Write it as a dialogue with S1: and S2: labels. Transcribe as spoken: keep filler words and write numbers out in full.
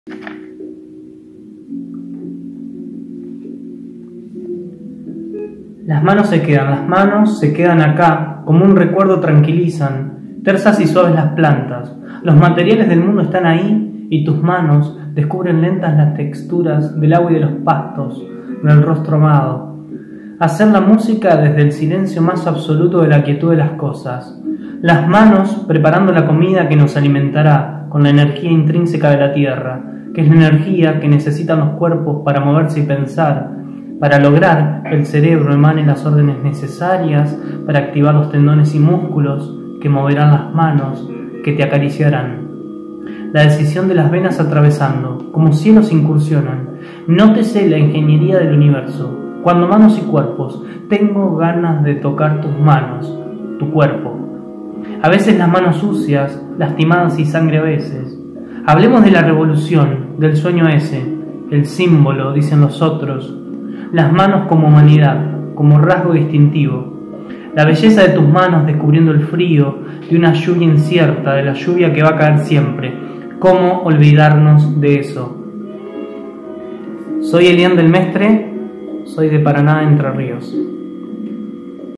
S1: Las manos se quedan, las manos se quedan acá, como un recuerdo tranquilizan, tersas y suaves las plantas, los materiales del mundo están ahí y tus manos descubren lentas las texturas del agua y de los pastos, del rostro amado. Hacer la música desde el silencio más absoluto de la quietud de las cosas, las manos preparando la comida que nos alimentará con la energía intrínseca de la tierra, que es la energía que necesitan los cuerpos para moverse y pensar, para lograr que el cerebro emane las órdenes necesarias para activar los tendones y músculos que moverán las manos, que te acariciarán. La decisión de las venas atravesando, como cielos incursionan. Nótese la ingeniería del universo. Cuando manos y cuerpos, tengo ganas de tocar tus manos, tu cuerpo. A veces las manos sucias, lastimadas y sangre a veces. Hablemos de la revolución, del sueño ese, el símbolo, dicen los otros. Las manos como humanidad, como rasgo distintivo. La belleza de tus manos descubriendo el frío de una lluvia incierta, de la lluvia que va a caer siempre. ¿Cómo olvidarnos de eso? Soy Elian del Mestre, soy de Paraná, Entre Ríos.